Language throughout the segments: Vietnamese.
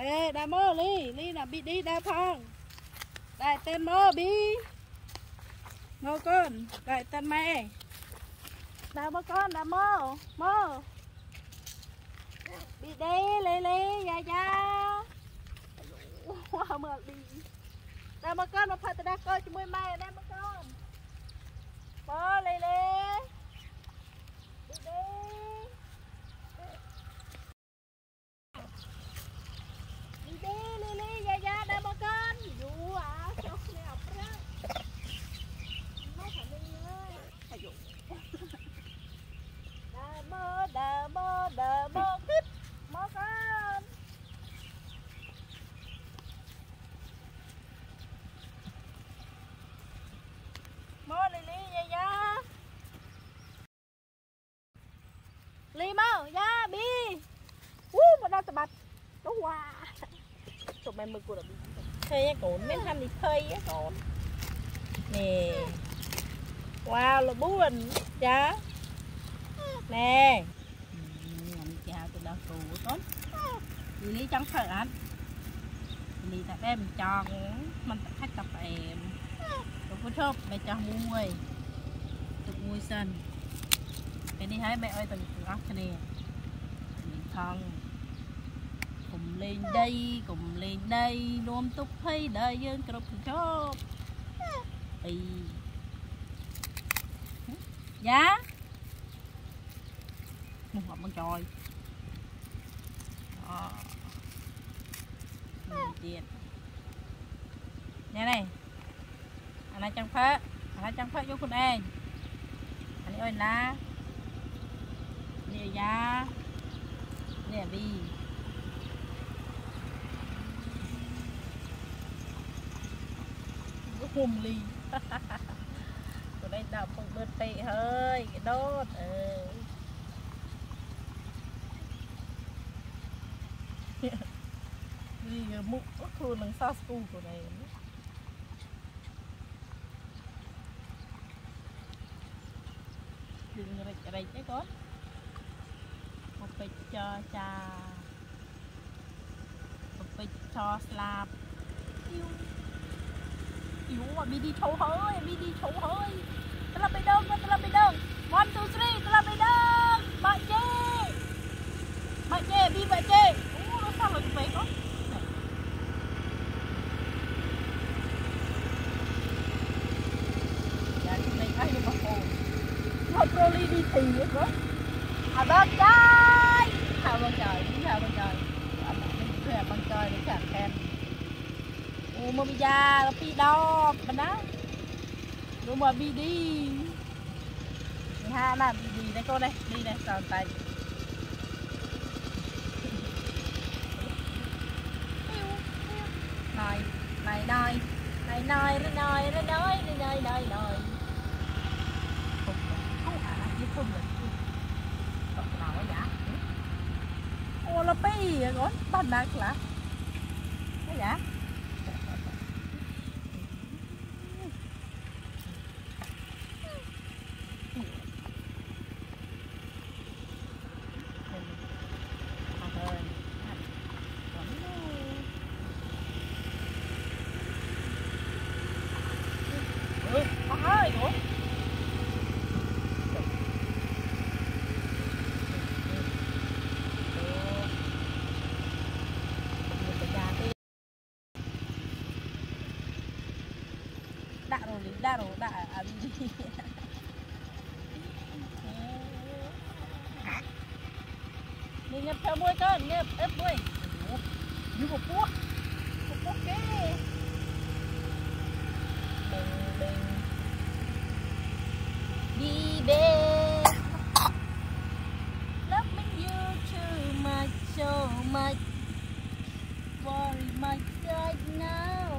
ê đa mơ ly là bị đi đa thong đại tên mơ bi ngô con đại tên mẹ đa mơ con đa mơ bị đi lê ya ya wow mơ đi đa mơ con nó phải đa coi cho môi mai đa mơ con mơ lê bị đi Lili ya ya đa mơ con dụ à chọc nè ọc đó nó phải đi ơi phải dụ đa mơ tiếp mơ con mơ Lili ya ya Li mơ ya bi một đôi tụi bạch đúng wow tụi mày mực của đợt thơi á cồn mấy tham đi thơi á cồn nè wow là buồn chá nè mình chào tụi đợt cù của con lý chẳng phải anh lý tại đây mình tròn mình phải khách tập em tụi có chốt mày cho mua tụi mua sân cái đi hái mẹ ơi tụi ốc cho nè mình thon cùng lên đây luôn túc hay đời dân cột chốt ý giá một hộp bằng tròi tiền nha này anh chẳng phá vô con em anh ơi na nè giá nè bi hùm ly ở đây đập một bớt tệ hơi cái đốt đi múc thôi bằng sao school của này đừng rạch chứ con một bịch cho cha một bịch cho slab yếu mà đi chấu hơi tao làm bài đơn 1, 2, 3 tao làm bài đơn bạn chê đi bạn chê nó sao lại vậy con dạ cái này ai mà khổ nó trolley đi thì vậy đó à bên trái hào bên trời để chẳng khen mà bây giờ đi đo mình đó đúng mà đi ha là đi đây cô đây đi này sờ tay nói không nào vậy ô là pi rồi con bắn là cái gì đa rồi đi nhập theo môi con nhập ép môi như một cuốc cái đi về loving you too much so much worry much right now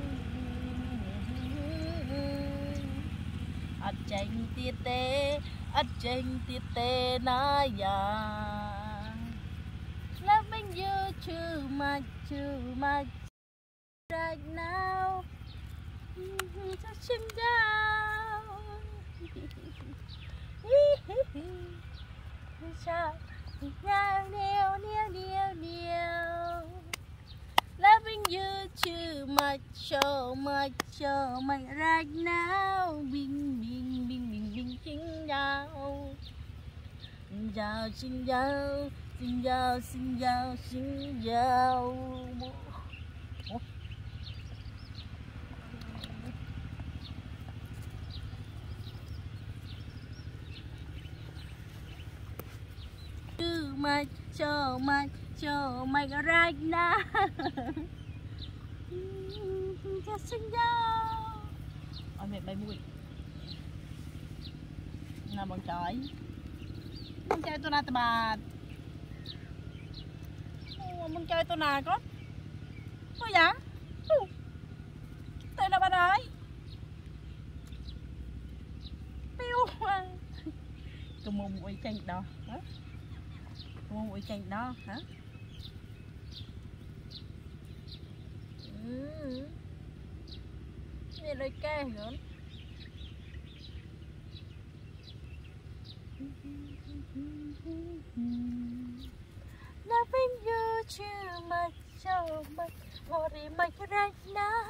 tranh tiết tê na ya loving you too much right now touching down sao nhào neo show my right now bing bing bing bing bing chinh dao dao chinh dao xin dao xin dao xin dao show my right now xin dao ôi mẹ bay mùi là bằng trời tôi nào bà bằng trời tôi nào có ôi dạ tôi là bà đấy piu cái mồm mũi chanh đó hả cái mồm mũi chanh đó hả nghe đôi ca nữa loving you too much so much what am I right now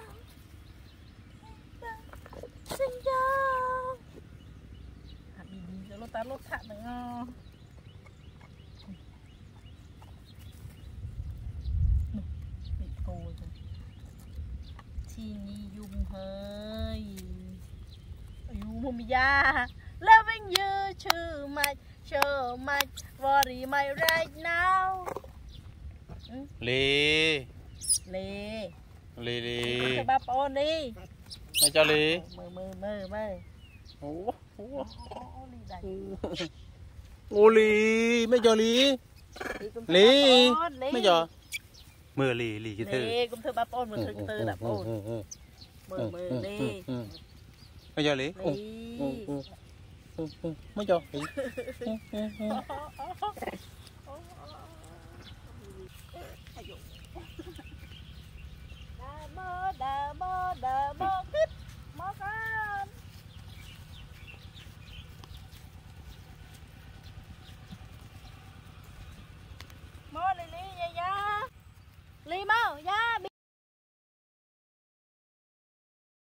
xin chào bị đi lốt ta lốt thạ nữa bị cô rồi thì ni dùng hơi dùng không ya loving you too much so much what am I right now lì cho ba ôn đi mày cho lì mơ ô lì mày cho lì mày cho mưa lì cái thứ cũng thưa ba ôn mưa thứ tư là ôn mơ đi mày cho lì mày cho lì đà mơ